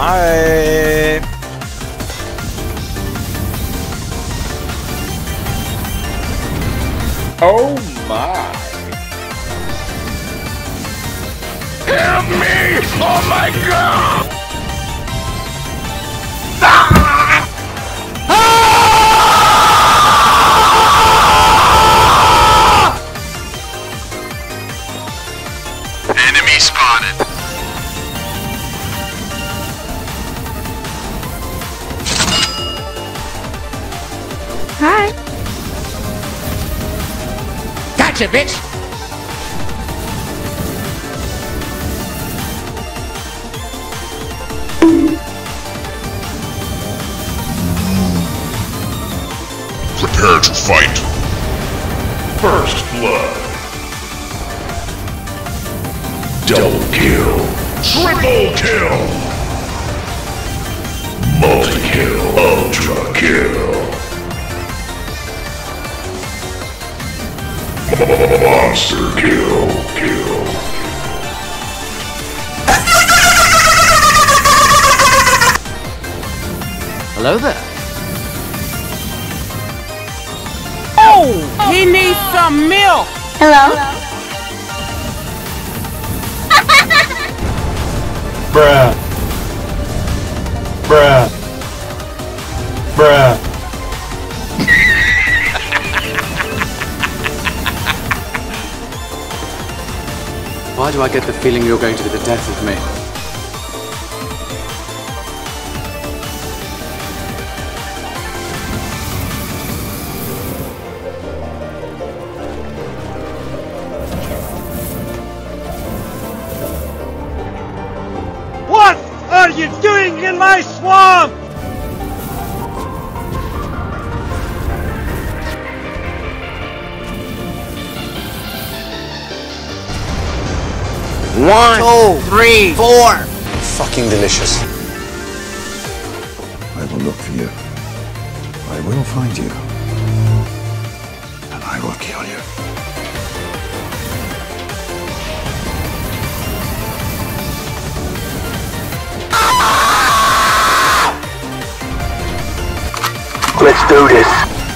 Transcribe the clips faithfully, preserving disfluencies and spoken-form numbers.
Bye. Oh my. Help me! Oh my god! Ah! Ah! Enemy spotted. Hi. Gotcha, bitch! Prepare to fight. First blood. Double kill. Triple kill. Multi-kill. Ultra kill. Monster kill. Kill. Hello there. Oh, he needs some milk. Hello. Bruh. Bruh. Bruh. Why do I get the feeling you're going to be the death of me? What are you doing in my swamp? One, two, three, four. Fucking delicious. I will look for you. I will find you. And I will kill you. Let's do this.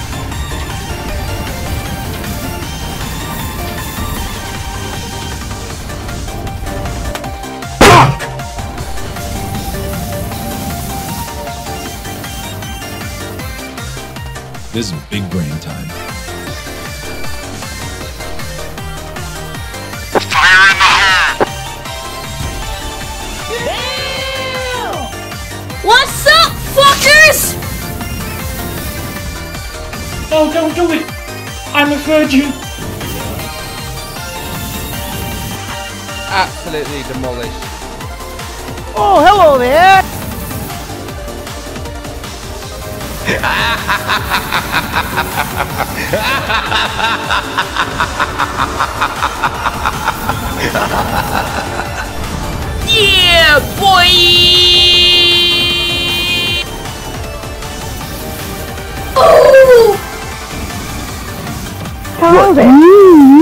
This is big brain time. Fire in the hole! What's up, fuckers? Oh, don't do it. I'm a virgin. Absolutely demolished. Oh, hello there. Yeah, boy. Oh. How old is it?